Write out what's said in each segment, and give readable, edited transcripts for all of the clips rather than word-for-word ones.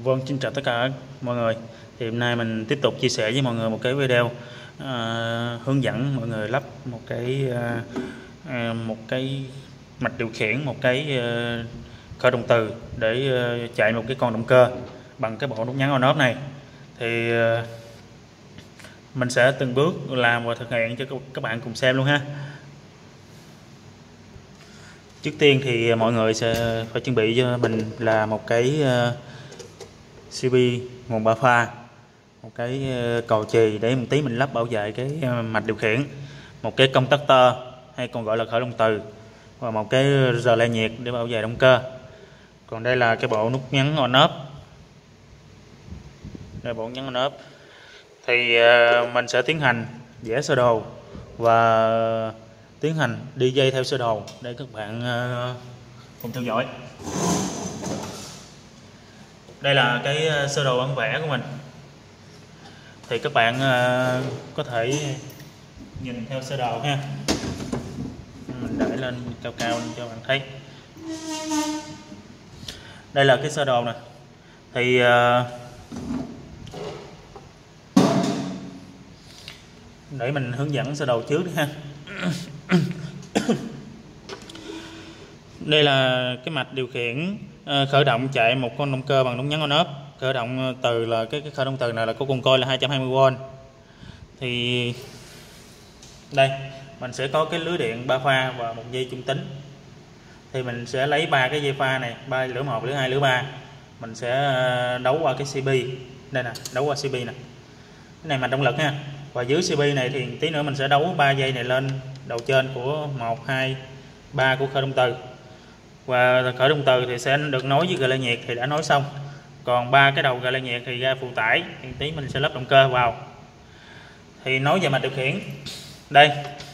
Vâng, xin chào tất cả mọi người. Thì hôm nay mình tiếp tục chia sẻ với mọi người một cái video hướng dẫn mọi người lắp một cái mạch điều khiển, một cái khởi động từ để chạy một cái con động cơ bằng cái bộ nút nhấn on off này. Thì mình sẽ từng bước làm và thực hiện cho các bạn cùng xem luôn ha. Trước tiên thì mọi người sẽ phải chuẩn bị cho mình là một cái CB nguồn 3 pha, một cái cầu chì để một tí mình lắp bảo vệ cái mạch điều khiển, một cái công tắc tơ hay còn gọi là khởi động từ, và một cái rờ le nhiệt để bảo vệ động cơ. Còn đây là cái bộ nút nhấn on off. Đây bộ nhấn on off. Thì mình sẽ tiến hành vẽ sơ đồ và tiến hành đi dây theo sơ đồ để các bạn cùng theo dõi. Đây là cái sơ đồ bản vẽ của mình. Thì các bạn có thể nhìn theo sơ đồ ha. Mình để lên cao cao cho bạn thấy. Đây là cái sơ đồ nè. Thì để mình hướng dẫn sơ đồ trước đi ha. Đây là cái mạch điều khiển khởi động chạy một con động cơ bằng nút nhấn on off. Khởi động từ là cái khởi động từ này là có con coi là 220V. Thì đây mình sẽ có cái lưới điện 3 pha và một dây trung tính. Thì mình sẽ lấy 3 cái dây pha này, 3 lửa 1, lửa 2, lửa 3. Mình sẽ đấu qua cái CB. Đây nè, đấu qua CB nè. Cái này mạch động lực ha. Và dưới CB này thì tí nữa mình sẽ đấu 3 dây này lên đầu trên của 1, 2, 3 của khởi động từ. Và khởi động từ thì sẽ được nối với gờ le nhiệt thì đã nối xong. Còn 3 cái đầu gờ le nhiệt thì ra phụ tải, thì tí mình sẽ lắp động cơ vào. Thì nối về mạch điều khiển. Đây.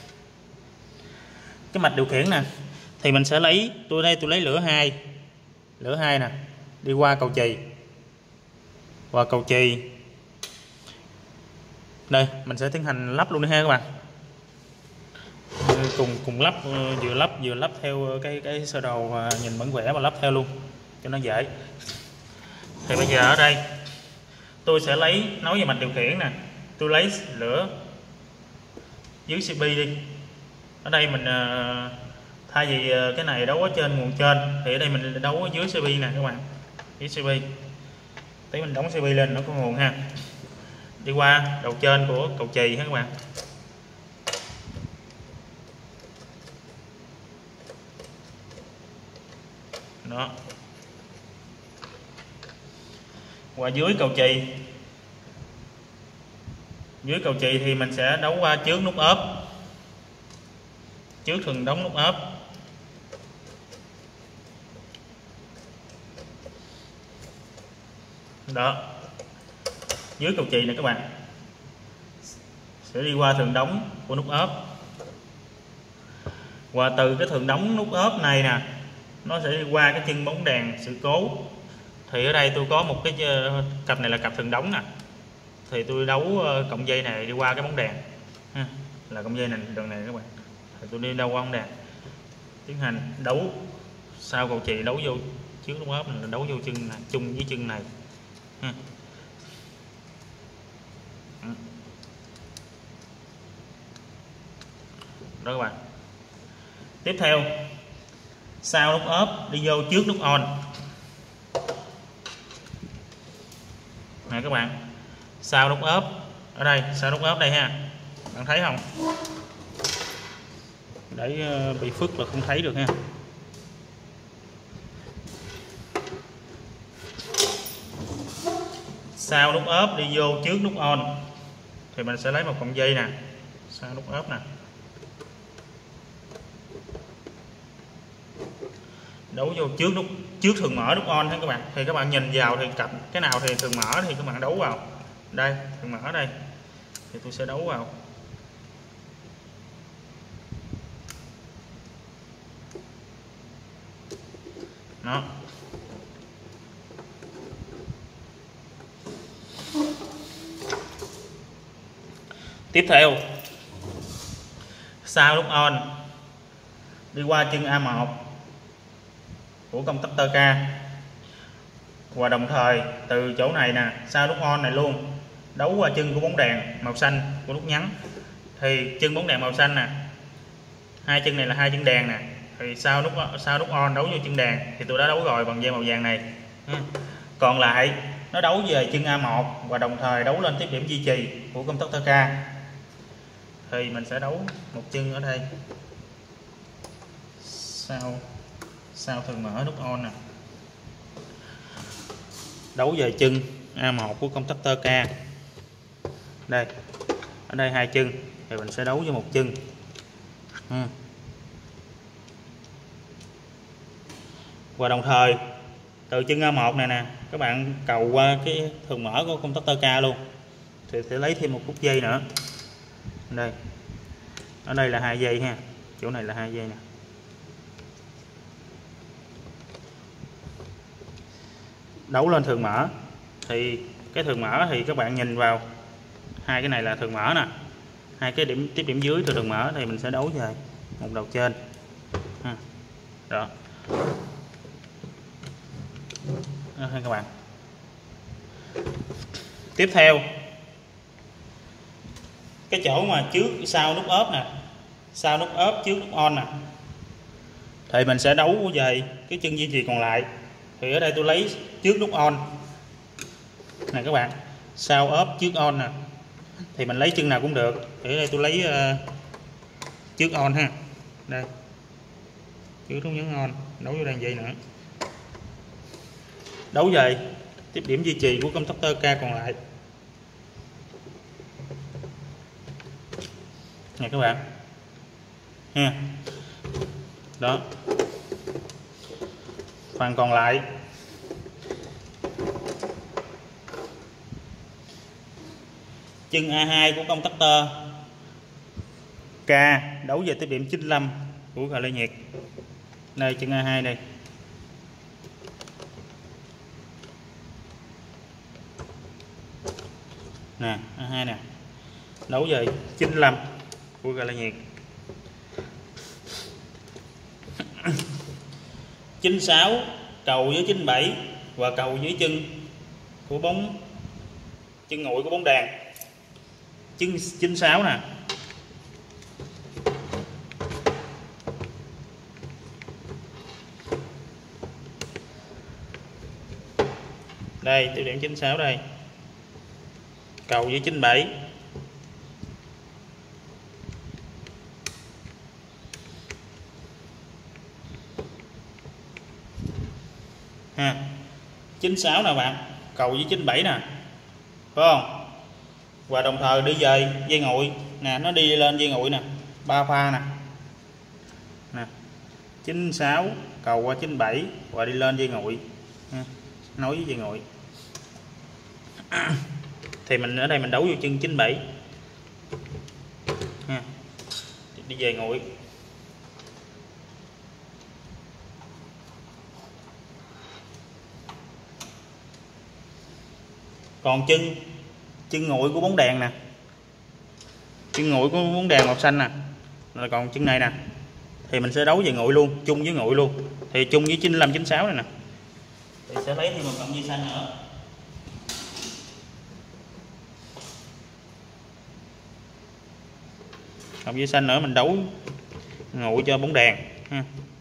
Cái mạch điều khiển nè. Thì mình sẽ lấy, tôi lấy lửa 2. Lửa 2 nè, đi qua cầu chì. Qua cầu chì. Đây, mình sẽ tiến hành lắp luôn đi ha các bạn. Cùng lắp, vừa lắp theo cái sơ đồ và nhìn bản vẽ và lắp theo luôn cho nó dễ. Thì bây giờ ở đây tôi sẽ lấy nối về mạch điều khiển nè, tôi lấy lửa dưới CB đi. Ở đây mình thay vì cái này đấu ở trên nguồn trên thì ở đây mình đấu ở dưới CB nè các bạn, dưới CB. Tí mình đóng CB lên nó có nguồn ha, đi qua đầu trên của cầu chì ha các bạn. Đó. Qua dưới cầu chì. Dưới cầu chì thì mình sẽ đấu qua trước nút ốp. Trước thường đóng nút ốp. Đó. Dưới cầu chì này các bạn. Sẽ đi qua thường đóng của nút ốp. Và từ cái thường đóng nút ốp này nè, nó sẽ đi qua cái chân bóng đèn sự cố. Thì ở đây tôi có một cái cặp này là cặp thường đóng nè. Thì tôi đấu cộng dây này đi qua cái bóng đèn ha. Là cộng dây này đường này các bạn. Thì tôi đi đâu qua bóng đèn, tiến hành đấu sau cầu chì, đấu vô trước nút ốp này, đấu vô chân này, chung với chân này ha. Đó các bạn. Tiếp theo sau nút ốp đi vô trước nút on nè các bạn. Sau nút ốp ở đây, sau nút ốp đây ha, bạn thấy không? Để bị phức là không thấy được ha. Sau nút ốp đi vô trước nút on thì mình sẽ lấy một cọng dây nè, sau nút ốp nè, đấu vô trước thường mở nút on ha các bạn. Thì các bạn nhìn vào thì cặp cái nào thì thường mở thì các bạn đấu vào. Đây, thường mở đây. Thì tôi sẽ đấu vào. Đó. Tiếp theo sau nút on đi qua chân A1 của công tắc tơ K. Và đồng thời từ chỗ này nè, sau nút on này luôn, đấu qua chân của bóng đèn màu xanh của nút nhấn. Thì chân bóng đèn màu xanh nè, hai chân này là hai chân đèn nè, thì sau nút on đấu vô chân đèn thì tôi đã đấu rồi bằng dây màu vàng này. Còn lại nó đấu về chân A1 và đồng thời đấu lên tiếp điểm duy trì của công tắc K. Thì mình sẽ đấu một chân ở đây, sau thường mở nút on nè, đấu về chân A1 của công tắc K. Đây, ở đây hai chân thì mình sẽ đấu với một chân. Và đồng thời từ chân A1 này nè, các bạn cầu qua cái thường mở của công tắc K luôn, thì sẽ lấy thêm một phút dây nữa. Đây, ở đây là 2 giây ha, chỗ này là 2 giây nè. Đấu lên thường mở thì cái thường mở thì các bạn nhìn vào hai cái này là thường mở nè, hai cái điểm tiếp điểm dưới từ thường mở thì mình sẽ đấu về một đầu trên đó. Đó các bạn. Tiếp theo cái chỗ mà trước sau nút ốp nè, sau nút ốp trước nút on nè, thì mình sẽ đấu về cái chân duy trì còn lại. Thì ở đây tôi lấy trước nút on nè các bạn, sau ốp trước on nè, thì mình lấy chân nào cũng được. Thì ở đây tôi lấy trước on ha, đây trước nút nhấn on, đấu vô đây vậy nữa, đấu về tiếp điểm duy trì của công tắc K còn lại nè các bạn ha. Đó, phần còn lại chân A2 của công tắc K đấu về tiếp điểm 95 của relay nhiệt. Đây chân A2 đây, nè A2 nè, đấu về 95 của relay nhiệt. 96 cầu với 97 và cầu dưới chân của chân nguội của bóng đèn. Chân 96 nè, đây tiêu điểm 96 đây, cầu với 97. Ha, 96 nè bạn, cầu với 97 nè, phải không? Và đồng thời đi về dây nguội nè, nó đi lên dây nguội nè, 3 pha nè, nè 96 cầu qua 97 và đi lên dây nguội, nối với dây nguội. Thì mình ở đây mình đấu vô chân 97 ha, đi về nguội. Còn chân nguội của bóng đèn nè, chân nguội của bóng đèn màu xanh nè, rồi còn chân này nè, thì mình sẽ đấu về nguội luôn, chung với nguội luôn, thì chung với 95 96 này nè, thì sẽ lấy thêm một cọng dây xanh nữa. Cọng dây xanh nữa mình đấu nguội cho bóng đèn ha.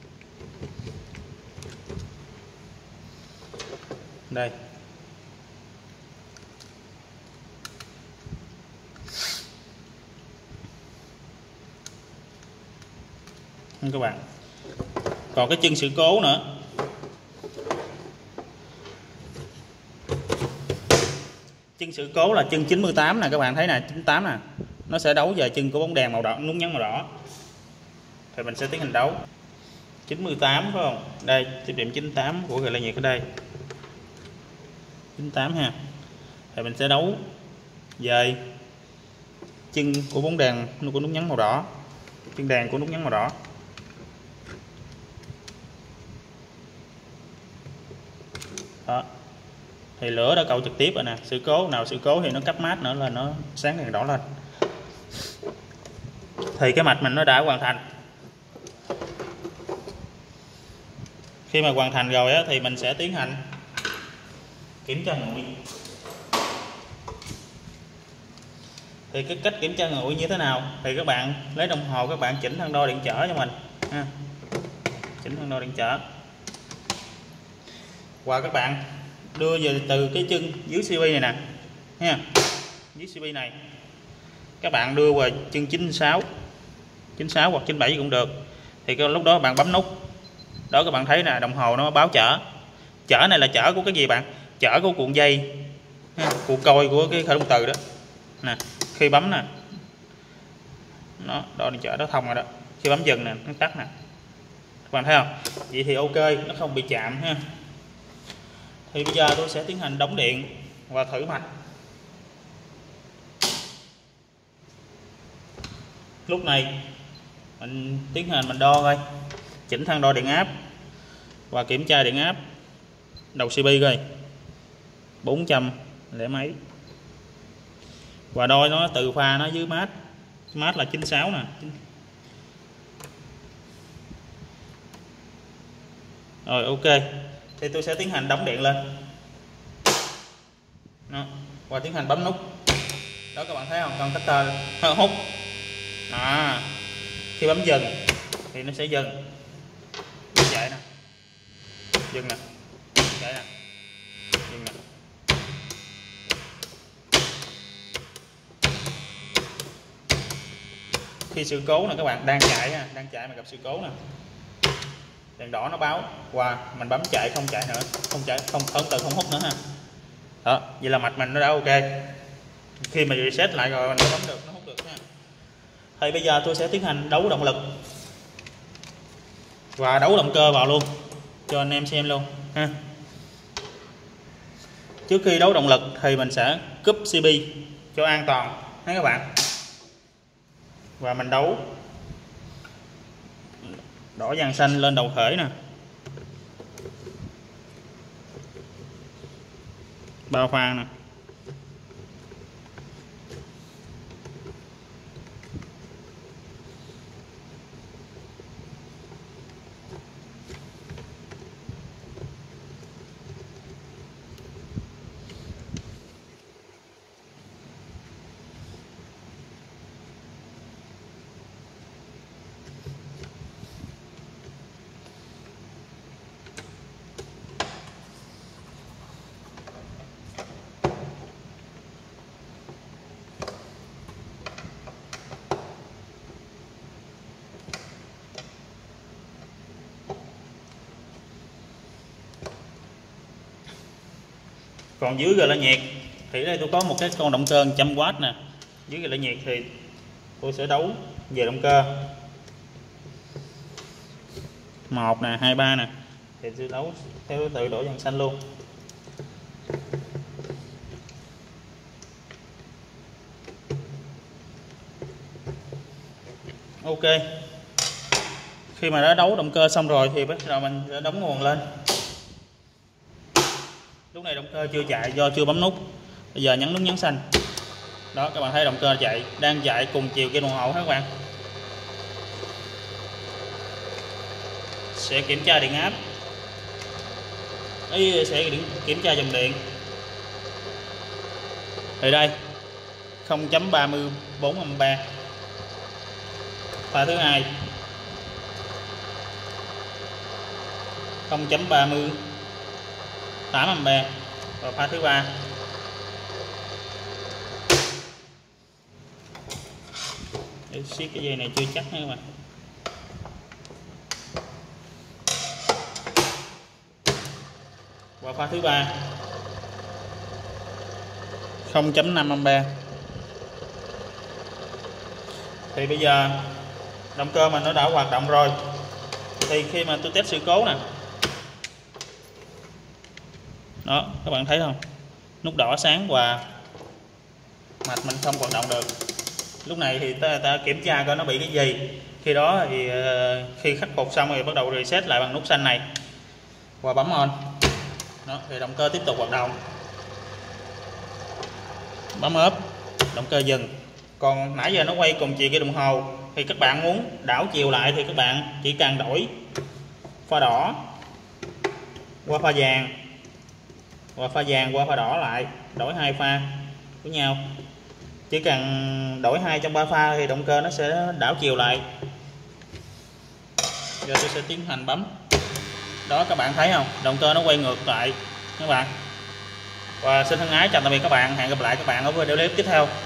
Đây, các bạn. Còn cái chân sự cố nữa, chân sự cố là chân 98 nè, các bạn thấy nè, 98 nè, nó sẽ đấu về chân của bóng đèn màu đỏ, nút nhấn màu đỏ, thì mình sẽ tiến hành đấu 98 phải không? Đây tiếp điểm 98 của relay nhiệt ở đây, 98 ha, thì mình sẽ đấu về chân của bóng đèn của nút nhấn màu đỏ, chân đèn của nút nhấn màu đỏ. Đó, thì lửa đã cầu trực tiếp rồi nè, sự cố nào sự cố thì nó cấp mát nữa là nó sáng đèn đỏ lên, thì cái mạch mình nó đã hoàn thành. Khi mà hoàn thành rồi á, thì mình sẽ tiến hành kiểm tra nguội. Thì cái cách kiểm tra nguội như thế nào thì các bạn lấy đồng hồ, các bạn chỉnh thang đo điện trở cho mình ha. Chỉnh thang đo điện trở và các bạn đưa về từ cái chân dưới CP này nè ha, dưới CP này các bạn đưa vào chân 96 hoặc 97 cũng được. Thì cái lúc đó bạn bấm nút đó, các bạn thấy nè đồng hồ nó báo chở. Chở này là chở của cái gì bạn? Chở của cuộn dây ha, cuộn coi của cái khởi động từ đó nè. Khi bấm nè nó đo điện trở nó thông rồi đó, khi bấm dừng nè nó tắt nè, các bạn thấy không? Vậy thì ok, nó không bị chạm ha. Thì bây giờ tôi sẽ tiến hành đóng điện và thử mạch. Lúc này mình tiến hành mình đo coi, chỉnh thang đo điện áp và kiểm tra điện áp đầu CP coi 400 lẻ mấy, và đo nó từ pha nó dưới mát là 96 nè. Rồi ok, thì tôi sẽ tiến hành đóng điện lên đó, và tiến hành bấm nút đó, các bạn thấy không? Con cutter hút đó. Khi bấm dừng thì nó sẽ dừng, chạy nè, dừng nè, chạy nè, dừng nè. Khi sự cố nè các bạn, đang chạy mà gặp sự cố nè, đèn đỏ nó báo và mình bấm chạy, không chạy nữa, không chạy, không hút nữa ha. Đó, vậy là mạch mình nó đã ok. Khi mà reset lại rồi mình mới bấm được, nó hút được ha. Thì bây giờ tôi sẽ tiến hành đấu động lực và đấu động cơ vào luôn cho anh em xem luôn ha. Trước khi đấu động lực thì mình sẽ cúp CP cho an toàn ha các bạn. Và mình đấu đỏ vàng xanh lên đầu khởi nè, bao pha nè. Còn dưới rồi là nhiệt thì đây tôi có một cái con động cơ 100W nè, dưới rồi là nhiệt thì tôi sẽ đấu về động cơ 1 nè, 2, 3 nè, thì tôi đấu theo thứ tự đỏ vàng xanh luôn. Ok, khi mà đã đấu động cơ xong rồi thì bắt đầu mình sẽ đóng nguồn lên. Lúc này động cơ chưa chạy do chưa bấm nút, bây giờ nhấn nút nhấn xanh đó, các bạn thấy động cơ chạy, đang chạy cùng chiều kim đồng hồ các bạn. Sẽ kiểm tra điện áp, sẽ kiểm tra dòng điện. Thì đây 0.34A, pha thứ hai 0.38A và pha thứ ba để siết cái dây này chưa chắc nha các bạn. Và pha thứ ba 0.5A. Thì bây giờ động cơ mình nó đã hoạt động rồi. Thì khi mà tôi test sự cố nè đó, các bạn thấy không, nút đỏ sáng và mạch mình không hoạt động được. Lúc này thì ta kiểm tra coi nó bị cái gì. Khi đó thì khi khắc phục xong thì bắt đầu reset lại bằng nút xanh này và bấm on đó, thì động cơ tiếp tục hoạt động. Bấm ốp, động cơ dừng. Còn nãy giờ nó quay cùng chiều kim đồng hồ, thì các bạn muốn đảo chiều lại thì các bạn chỉ cần đổi pha đỏ qua pha vàng và pha vàng qua pha đỏ lại, đổi hai pha với nhau. Chỉ cần đổi 2 trong 3 pha thì động cơ nó sẽ đảo chiều lại. Giờ tôi sẽ tiến hành bấm. Đó, các bạn thấy không, động cơ nó quay ngược lại các bạn. Và xin thân ái chào tạm biệt các bạn, hẹn gặp lại các bạn ở video clip tiếp theo.